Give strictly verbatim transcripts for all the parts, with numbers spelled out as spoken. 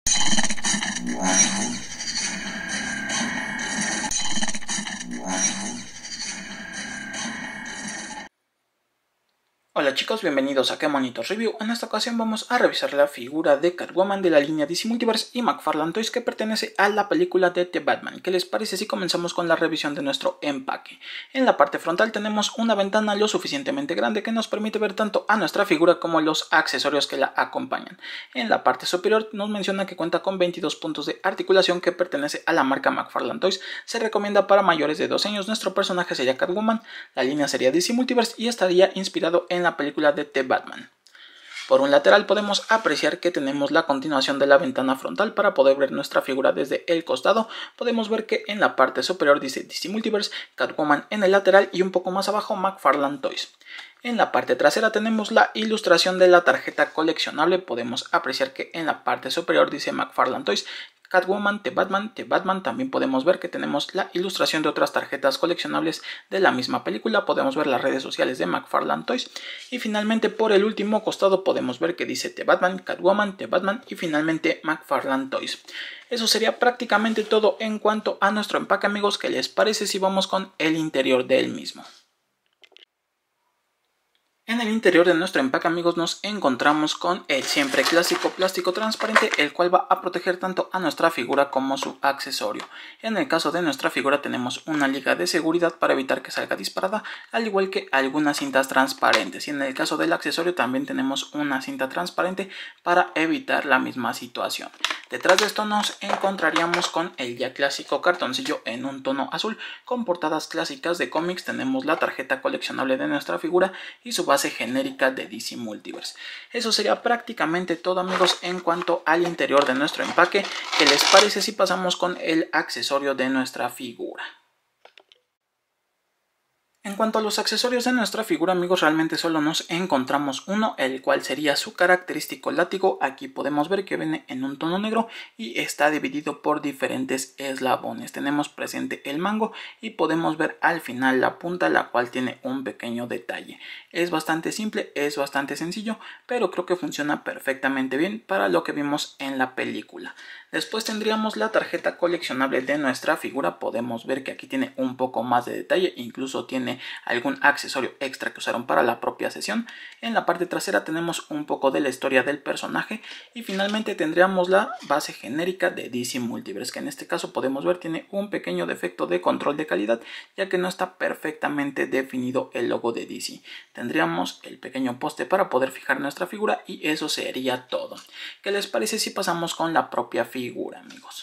Hola chicos, bienvenidos a Qué Monitos Review. En esta ocasión vamos a revisar la figura de Catwoman de la línea D C Multiverse y McFarlane Toys que pertenece a la película de The Batman. ¿Qué les parece si comenzamos con la revisión de nuestro empaque? En la parte frontal tenemos una ventana lo suficientemente grande que nos permite ver tanto a nuestra figura como los accesorios que la acompañan. En la parte superior nos menciona que cuenta con veintidós puntos de articulación que pertenece a la marca McFarlane Toys. Se recomienda para mayores de doce años. Nuestro personaje sería Catwoman, la línea sería D C Multiverse y estaría inspirado en la película de The Batman. Por un lateral podemos apreciar que tenemos la continuación de la ventana frontal para poder ver nuestra figura desde el costado. Podemos ver que en la parte superior dice D C Multiverse, Catwoman en el lateral y un poco más abajo McFarlane Toys. En la parte trasera tenemos la ilustración de la tarjeta coleccionable. Podemos apreciar que en la parte superior dice McFarlane Toys, Catwoman, The Batman, The Batman. También podemos ver que tenemos la ilustración de otras tarjetas coleccionables de la misma película. Podemos ver las redes sociales de McFarlane Toys. Y finalmente por el último costado podemos ver que dice The Batman, Catwoman, The Batman y finalmente McFarlane Toys. Eso sería prácticamente todo en cuanto a nuestro empaque, amigos. ¿Qué les parece si vamos con el interior del mismo? En el interior de nuestro empaque, amigos, nos encontramos con el siempre clásico plástico transparente, el cual va a proteger tanto a nuestra figura como su accesorio. En el caso de nuestra figura tenemos una liga de seguridad para evitar que salga disparada, al igual que algunas cintas transparentes. Y en el caso del accesorio también tenemos una cinta transparente para evitar la misma situación. Detrás de esto nos encontraríamos con el ya clásico cartoncillo en un tono azul con portadas clásicas de cómics. Tenemos la tarjeta coleccionable de nuestra figura y su base genérica de D C Multiverse. Eso sería prácticamente todo, amigos, en cuanto al interior de nuestro empaque. ¿Qué les parece si pasamos con el accesorio de nuestra figura? En cuanto a los accesorios de nuestra figura, amigos, realmente solo nos encontramos uno, el cual sería su característico látigo. Aquí podemos ver que viene en un tono negro y está dividido por diferentes eslabones. Tenemos presente el mango y podemos ver al final la punta, la cual tiene un pequeño detalle. Es bastante simple, es bastante sencillo, pero creo que funciona perfectamente bien para lo que vimos en la película. Después tendríamos la tarjeta coleccionable de nuestra figura. Podemos ver que aquí tiene un poco más de detalle, incluso tiene algún accesorio extra que usaron para la propia sesión. En la parte trasera tenemos un poco de la historia del personaje y finalmente tendríamos la base genérica de D C Multiverse, que en este caso podemos ver tiene un pequeño defecto de control de calidad, ya que no está perfectamente definido el logo de D C. Tendríamos el pequeño poste para poder fijar nuestra figura y eso sería todo. ¿Qué les parece si pasamos con la propia figura? figura, amigos?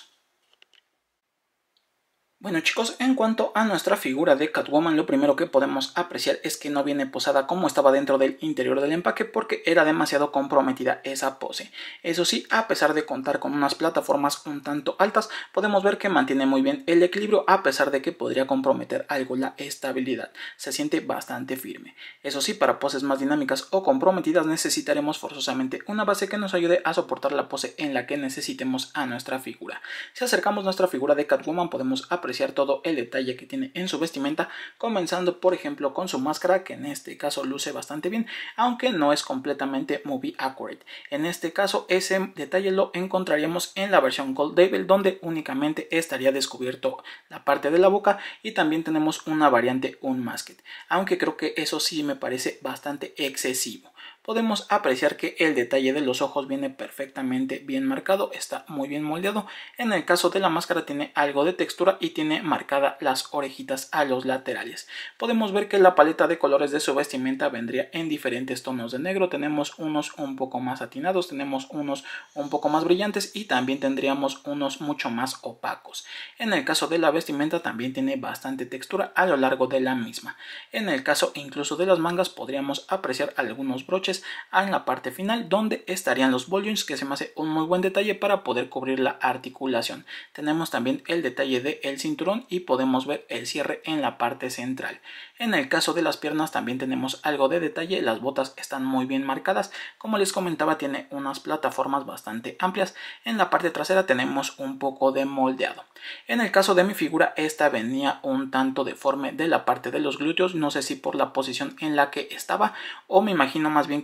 Bueno chicos, en cuanto a nuestra figura de Catwoman, lo primero que podemos apreciar es que no viene posada como estaba dentro del interior del empaque, porque era demasiado comprometida esa pose. Eso sí, a pesar de contar con unas plataformas un tanto altas, podemos ver que mantiene muy bien el equilibrio, a pesar de que podría comprometer algo la estabilidad. Se siente bastante firme. Eso sí, para poses más dinámicas o comprometidas necesitaremos forzosamente una base que nos ayude a soportar la pose en la que necesitemos a nuestra figura. Si acercamos nuestra figura de Catwoman, podemos apreciar apreciar todo el detalle que tiene en su vestimenta, comenzando por ejemplo con su máscara, que en este caso luce bastante bien, aunque no es completamente movie accurate. En este caso ese detalle lo encontraríamos en la versión Gold Devil, donde únicamente estaría descubierto la parte de la boca, y también tenemos una variante Unmasked, aunque creo que eso sí me parece bastante excesivo. Podemos apreciar que el detalle de los ojos viene perfectamente bien marcado, está muy bien moldeado. En el caso de la máscara tiene algo de textura y tiene marcadas las orejitas a los laterales. Podemos ver que la paleta de colores de su vestimenta vendría en diferentes tonos de negro. Tenemos unos un poco más satinados, tenemos unos un poco más brillantes y también tendríamos unos mucho más opacos. En el caso de la vestimenta también tiene bastante textura a lo largo de la misma. En el caso incluso de las mangas podríamos apreciar algunos broches en la parte final, donde estarían los volumes, que se me hace un muy buen detalle para poder cubrir la articulación. Tenemos también el detalle del cinturón y podemos ver el cierre en la parte central. En el caso de las piernas también tenemos algo de detalle, las botas están muy bien marcadas, como les comentaba tiene unas plataformas bastante amplias. En la parte trasera tenemos un poco de moldeado. En el caso de mi figura, esta venía un tanto deforme de la parte de los glúteos, no sé si por la posición en la que estaba o me imagino más bien que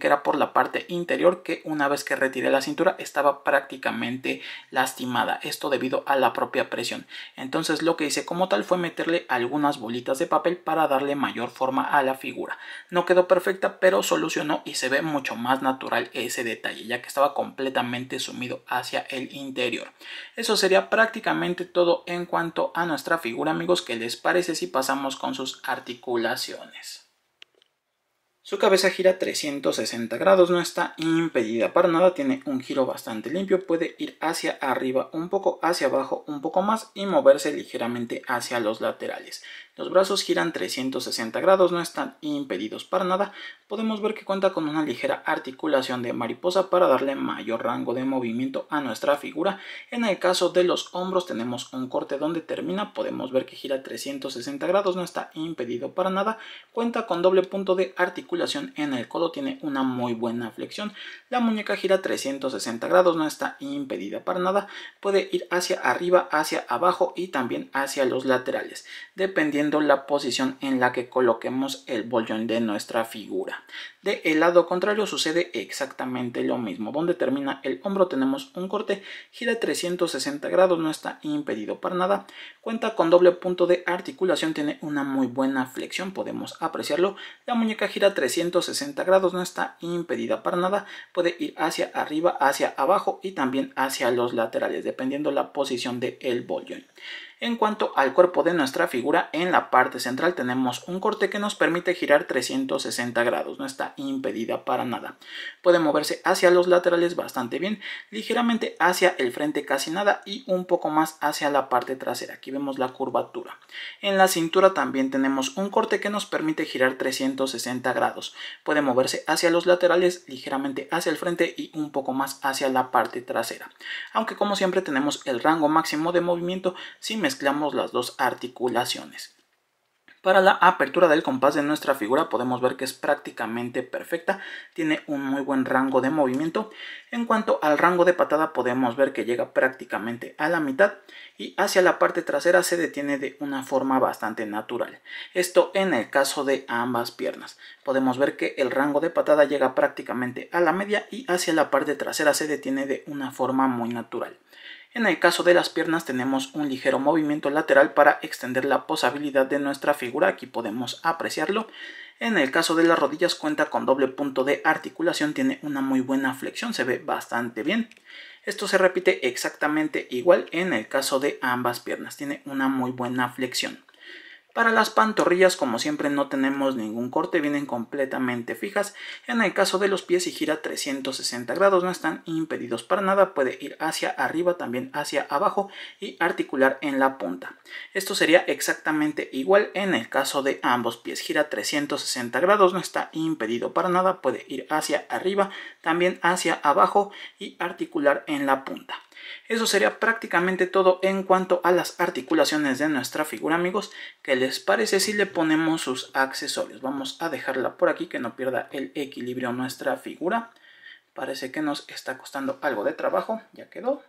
que era por la parte interior, que una vez que retiré la cintura estaba prácticamente lastimada, esto debido a la propia presión. Entonces lo que hice como tal fue meterle algunas bolitas de papel para darle mayor forma a la figura. No quedó perfecta, pero solucionó y se ve mucho más natural ese detalle, ya que estaba completamente sumido hacia el interior. Eso sería prácticamente todo en cuanto a nuestra figura, amigos. ¿Qué les parece si pasamos con sus articulaciones? Su cabeza gira trescientos sesenta grados, no está impedida para nada, tiene un giro bastante limpio, puede ir hacia arriba un poco, hacia abajo un poco más y moverse ligeramente hacia los laterales. Los brazos giran trescientos sesenta grados, no están impedidos para nada. Podemos ver que cuenta con una ligera articulación de mariposa para darle mayor rango de movimiento a nuestra figura. En el caso de los hombros tenemos un corte donde termina, podemos ver que gira trescientos sesenta grados, no está impedido para nada. Cuenta con doble punto de articulación en el codo, tiene una muy buena flexión. La muñeca gira trescientos sesenta grados, no está impedida para nada. Puede ir hacia arriba, hacia abajo y también hacia los laterales, dependiendo la posición en la que coloquemos el ball joint de nuestra figura. De el lado contrario sucede exactamente lo mismo. Donde termina el hombro tenemos un corte, gira trescientos sesenta grados, no está impedido para nada. Cuenta con doble punto de articulación, tiene una muy buena flexión, podemos apreciarlo. La muñeca gira trescientos sesenta grados, no está impedida para nada. Puede ir hacia arriba, hacia abajo y también hacia los laterales, dependiendo la posición del ball joint. En cuanto al cuerpo de nuestra figura, en la parte central tenemos un corte que nos permite girar trescientos sesenta grados, no está impedida para nada. Puede moverse hacia los laterales bastante bien, ligeramente hacia el frente casi nada y un poco más hacia la parte trasera. Aquí vemos la curvatura. En la cintura también tenemos un corte que nos permite girar trescientos sesenta grados. Puede moverse hacia los laterales, ligeramente hacia el frente y un poco más hacia la parte trasera. Aunque como siempre tenemos el rango máximo de movimiento si mezclamos las dos articulaciones. Para la apertura del compás de nuestra figura podemos ver que es prácticamente perfecta, tiene un muy buen rango de movimiento. En cuanto al rango de patada podemos ver que llega prácticamente a la mitad y hacia la parte trasera se detiene de una forma bastante natural. Esto en el caso de ambas piernas. Podemos ver que el rango de patada llega prácticamente a la media y hacia la parte trasera se detiene de una forma muy natural. En el caso de las piernas tenemos un ligero movimiento lateral para extender la posabilidad de nuestra figura, aquí podemos apreciarlo. En el caso de las rodillas cuenta con doble punto de articulación, tiene una muy buena flexión, se ve bastante bien. Esto se repite exactamente igual en el caso de ambas piernas, tiene una muy buena flexión. Para las pantorrillas, como siempre, no tenemos ningún corte, vienen completamente fijas. En el caso de los pies, si gira trescientos sesenta grados, no están impedidos para nada, puede ir hacia arriba, también hacia abajo y articular en la punta. Esto sería exactamente igual en el caso de ambos pies, gira trescientos sesenta grados, no está impedido para nada, puede ir hacia arriba, también hacia abajo y articular en la punta. Eso sería prácticamente todo en cuanto a las articulaciones de nuestra figura, amigos. ¿Qué les parece si le ponemos sus accesorios? Vamos a dejarla por aquí que no pierda el equilibrio nuestra figura. Parece que nos está costando algo de trabajo, ya quedó.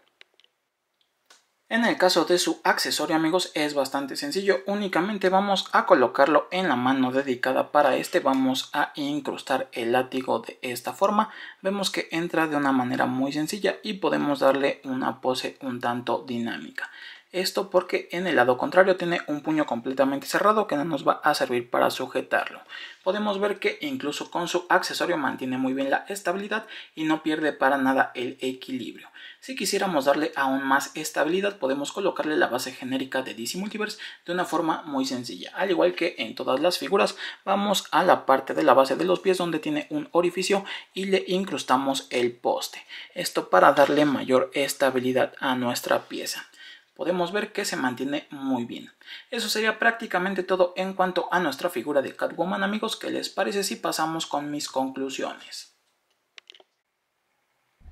En el caso de su accesorio, amigos, es bastante sencillo. Únicamente vamos a colocarlo en la mano dedicada para este. Vamos a incrustar el látigo de esta forma. Vemos que entra de una manera muy sencilla y podemos darle una pose un tanto dinámica. Esto porque en el lado contrario tiene un puño completamente cerrado que no nos va a servir para sujetarlo. Podemos ver que incluso con su accesorio mantiene muy bien la estabilidad y no pierde para nada el equilibrio. Si quisiéramos darle aún más estabilidad, podemos colocarle la base genérica de D C Multiverse de una forma muy sencilla. Al igual que en todas las figuras, vamos a la parte de la base de los pies donde tiene un orificio y le incrustamos el poste. Esto para darle mayor estabilidad a nuestra pieza. Podemos ver que se mantiene muy bien. Eso sería prácticamente todo en cuanto a nuestra figura de Catwoman, amigos. ¿Qué les parece si pasamos con mis conclusiones?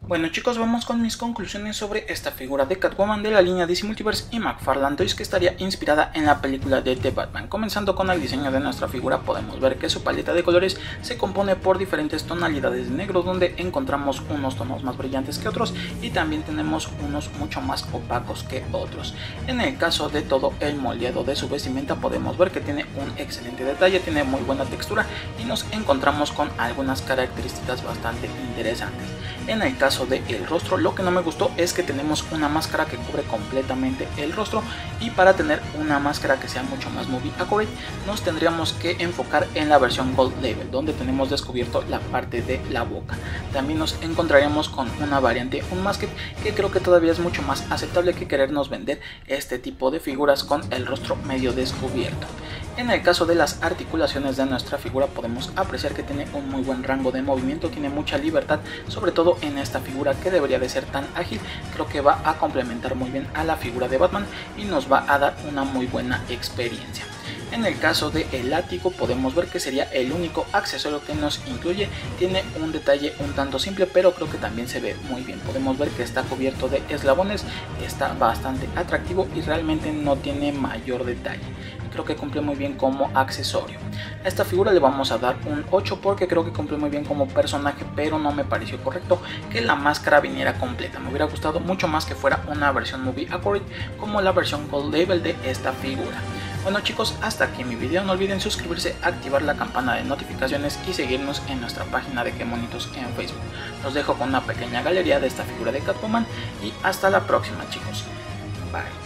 Bueno chicos, vamos con mis conclusiones sobre esta figura de Catwoman de la línea D C Multiverse y McFarlane Toys, que estaría inspirada en la película de The Batman. Comenzando con el diseño de nuestra figura, podemos ver que su paleta de colores se compone por diferentes tonalidades de negro, donde encontramos unos tonos más brillantes que otros y también tenemos unos mucho más opacos que otros. En el caso de todo el moldeado de su vestimenta, podemos ver que tiene un excelente detalle, tiene muy buena textura y nos encontramos con algunas características bastante interesantes. En el caso del rostro, lo que no me gustó es que tenemos una máscara que cubre completamente el rostro, y para tener una máscara que sea mucho más movie accurate nos tendríamos que enfocar en la versión Gold Label, donde tenemos descubierto la parte de la boca. También nos encontraríamos con una variante Unmasked, que creo que todavía es mucho más aceptable que querernos vender este tipo de figuras con el rostro medio descubierto. En el caso de las articulaciones de nuestra figura, podemos apreciar que tiene un muy buen rango de movimiento, tiene mucha libertad, sobre todo en esta figura que debería de ser tan ágil. Creo que va a complementar muy bien a la figura de Batman y nos va a dar una muy buena experiencia. En el caso del látigo, podemos ver que sería el único accesorio que nos incluye. Tiene un detalle un tanto simple, pero creo que también se ve muy bien. Podemos ver que está cubierto de eslabones, está bastante atractivo y realmente no tiene mayor detalle. Creo que cumple muy bien como accesorio. A esta figura le vamos a dar un ocho porque creo que cumple muy bien como personaje, pero no me pareció correcto que la máscara viniera completa. Me hubiera gustado mucho más que fuera una versión movie accurate como la versión Gold Label de esta figura. Bueno chicos, hasta aquí mi video. No olviden suscribirse, activar la campana de notificaciones y seguirnos en nuestra página de Que Monitos en Facebook. Los dejo con una pequeña galería de esta figura de Catwoman y hasta la próxima chicos. Bye.